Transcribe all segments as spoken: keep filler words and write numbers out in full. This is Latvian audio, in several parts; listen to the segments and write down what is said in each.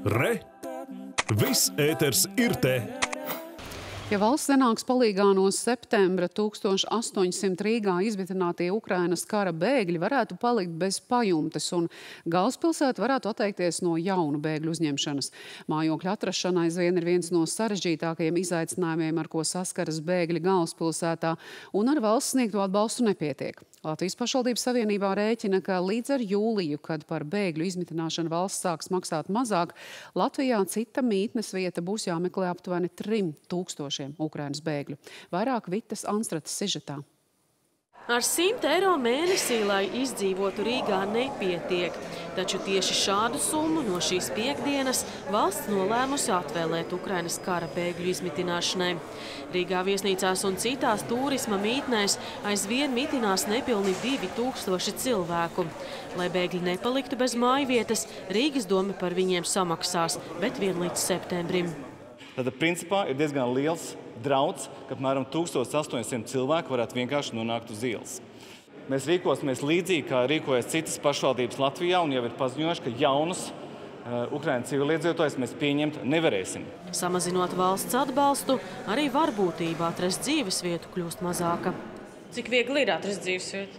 Re! Viss ēters ir te! Ja valsts nenāks palīgā no septembra tūkstoš astoņsimt Rīgā izmitinātie Ukrainas kara bēgļi varētu palikt bez pajumtes un galvaspilsēta varētu atteikties no jaunu bēgļu uzņemšanas. Mājokļa atrašana aizvien ir viens no sarežģītākajiem izaicinājumiem, ar ko saskaras bēgļi galvaspilsētā, un ar valsts sniegto atbalstu nepietiek. Latvijas pašvaldības savienībā rēķina, ka līdz ar jūliju, kad par bēgļu izmitināšanu valsts sāks maksāt mazāk, Latvijā cita mītnes vieta būs jāmeklē aptuveni trim tūkstošiem Ukrainas bēgļu. Vairāk Vitas Anstrates sižetā. Ar simt eiro mēnesī, lai izdzīvotu Rīgā, nepietiek. Taču tieši šādu summu no šīs piekdienas valsts nolēmusi atvēlēt Ukrainas kara bēgļu izmitināšanai. Rīgā viesnīcās un citās turisma mītnēs aizvien mitinās nepilni divi tūkstoši cilvēku. Lai bēgļi nepaliktu bez mājvietas, Rīgas doma par viņiem samaksās, bet vien līdz septembrim. Tad, principā, ir diezgan liels drauds, ka apmēram tūkstoš astoņsimt cilvēku varētu vienkārši nonākt uz ielas. Mēs rīkosimies līdzīgi, kā rīkojas citas pašvaldības Latvijā, un jau ir paziņojuši, ka jaunus uh, Ukrainas civiliedzīvotājus mēs pieņemt nevarēsim. Samazinot valsts atbalstu, arī varbūtība atrast dzīvesvietu kļūst mazāka. Cik viegli ir atrast dzīvesvietu?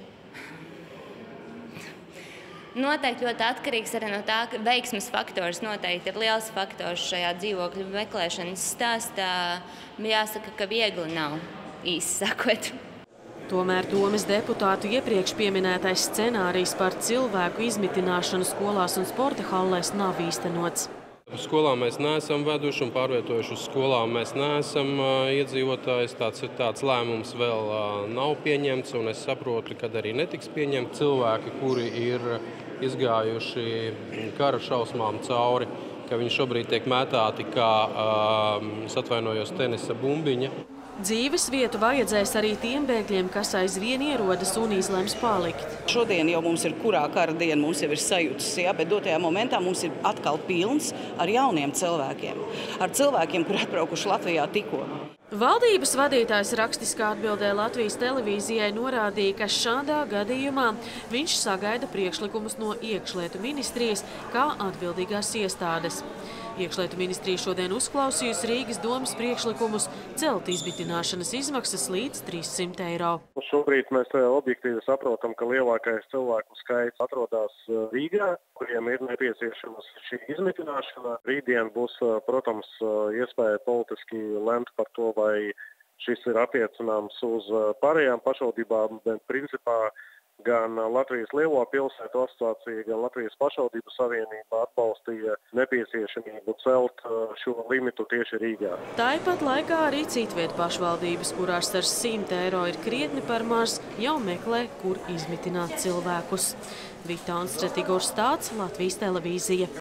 Noteikti ļoti atkarīgs arī no tā, ka veiksmes faktors noteikti ir liels faktors šajā dzīvokļu meklēšanas stāstā. Jāsaka, ka viegli nav, īsi sakot. Tomēr domes deputātu iepriekš pieminētais scenārijs par cilvēku izmitināšanu skolās un sporta hallēs nav īstenots. Uz skolām mēs neesam veduši un pārvietojuši uz skolām mēs neesam iedzīvotājs. Tāds, tāds lēmums vēl nav pieņemts, un es saprotu, ka arī netiks pieņemti cilvēki, kuri ir izgājuši kara šausmām cauri, ka viņi šobrīd tiek mētāti kā, es atvainojos, tenisa bumbiņa. Dzīves vietu vajadzēs arī tiem bēgļiem, kas aizvien ierodas un izlems palikt. Šodien jau mums ir kurā kara diena, mums jau ir sajūtas, ja, bet dotajā momentā mums ir atkal pilns ar jauniem cilvēkiem. Ar cilvēkiem, kuri atbraukuši Latvijā tikko. Valdības vadītājs rakstiskā atbildē Latvijas televīzijai norādīja, ka šādā gadījumā viņš sagaida priekšlikumus no iekšlietu ministrijas kā atbildīgās iestādes. Iekšlietu ministrija šodien uzklausījusi Rīgas domas priekšlikumus celt izmitināšanas izmaksas līdz trīs simt eiro. Šobrīd mēs objektīvi saprotam, ka lielākais cilvēku skaits atrodas Rīgā, kuriem ir nepieciešamas šī izmitināšana. Rītdien būs, protams, iespēja politiski lemt par to, vai šis ir attiecināms uz pārējām pašvaldībām, bet principā gan Latvijas Lielo pilsētu asociācija, gan Latvijas pašvaldību savienība atbalstīja nepieciešamību celt šo limitu tieši Rīgā. Tāpat laikā arī citvietu pašvaldības, kurās ar simt eiro ir krietni par maz, jau meklē, kur izmitināt cilvēkus. Vita Anstrate, Igors Stāts, Latvijas televīzija.